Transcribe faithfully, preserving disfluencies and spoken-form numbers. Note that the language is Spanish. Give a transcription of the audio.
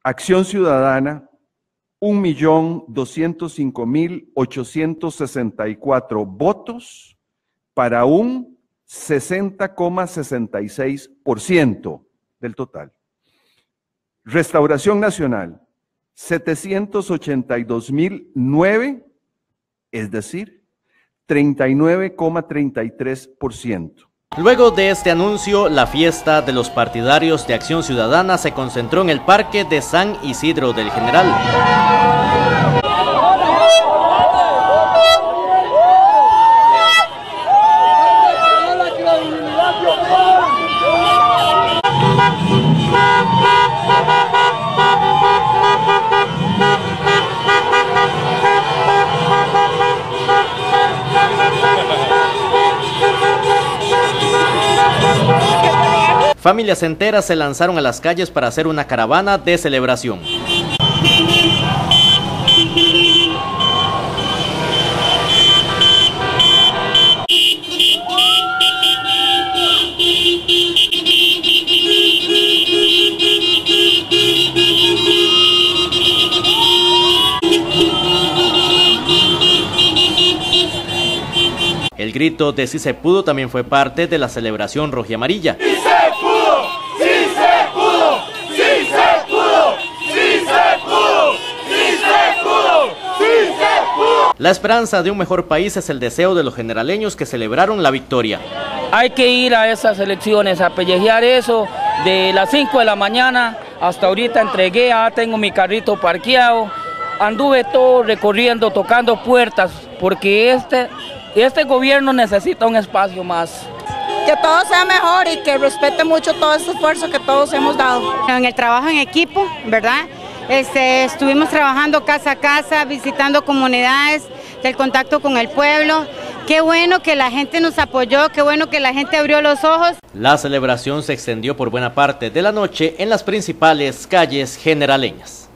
Acción Ciudadana, un millón doscientos cinco mil ochocientos sesenta y cuatro votos para un sesenta coma sesenta y seis por ciento del total. Restauración Nacional, setecientos ochenta y dos mil nueve, es decir, treinta y nueve coma treinta y tres por ciento. Luego de este anuncio, la fiesta de los partidarios de Acción Ciudadana se concentró en el Parque de San Isidro del General. Familias enteras se lanzaron a las calles para hacer una caravana de celebración. El grito de "Sí se pudo" también fue parte de la celebración rojiamarilla. ¡Sí se pudo! ¡Sí se pudo! ¡Sí se pudo! ¡Sí se pudo! ¡Sí se pudo! ¡Sí se pudo! La esperanza de un mejor país es el deseo de los generaleños que celebraron la victoria. Hay que ir a esas elecciones a pellejear eso. De las cinco de la mañana hasta ahorita entregué, ya tengo mi carrito parqueado. Anduve todo recorriendo, tocando puertas, porque este... Este gobierno necesita un espacio más. Que todo sea mejor y que respete mucho todo este esfuerzo que todos hemos dado. En el trabajo en equipo, ¿verdad? Este, estuvimos trabajando casa a casa, visitando comunidades, el contacto con el pueblo. Qué bueno que la gente nos apoyó, qué bueno que la gente abrió los ojos. La celebración se extendió por buena parte de la noche en las principales calles generaleñas.